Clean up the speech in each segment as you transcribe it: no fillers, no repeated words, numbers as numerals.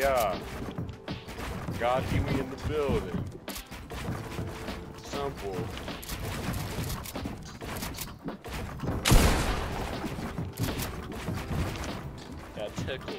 yeah. God keep me in the building. Simple. Got tickled.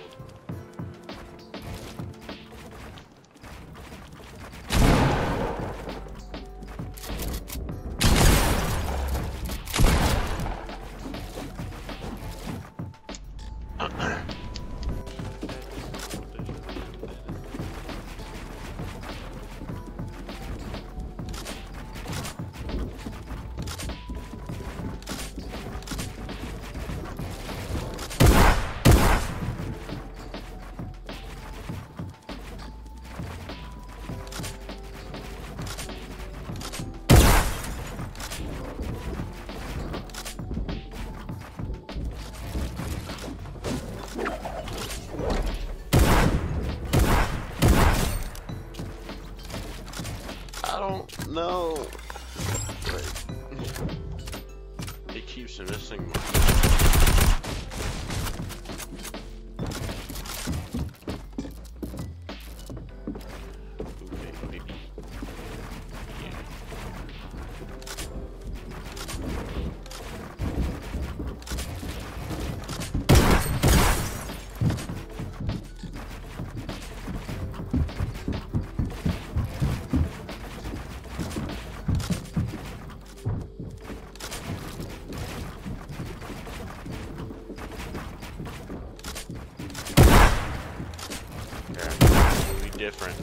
I don't know. It keeps missing my. Different.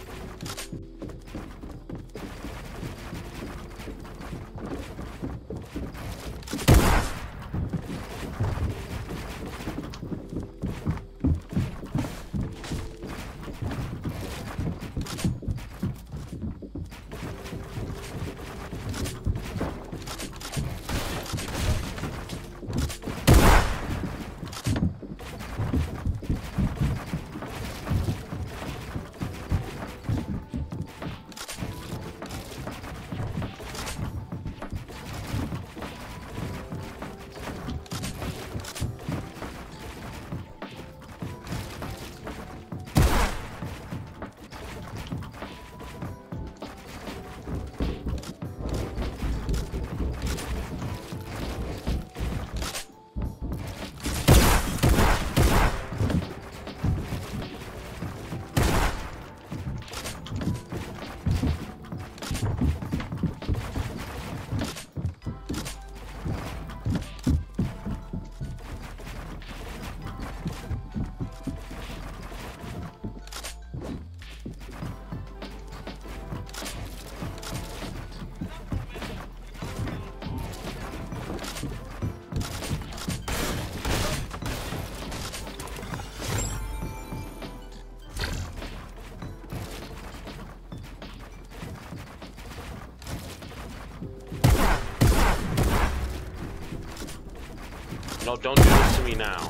No, don't do this to me now.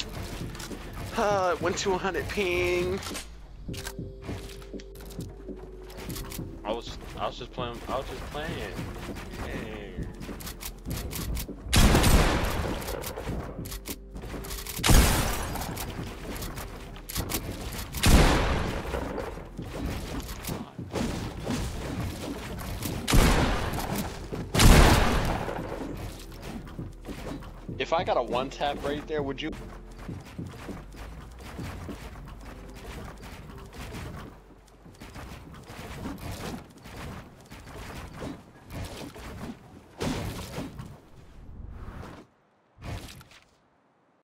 It went to 100 ping. I was just playing. Hey. If I got a one tap right there, would you?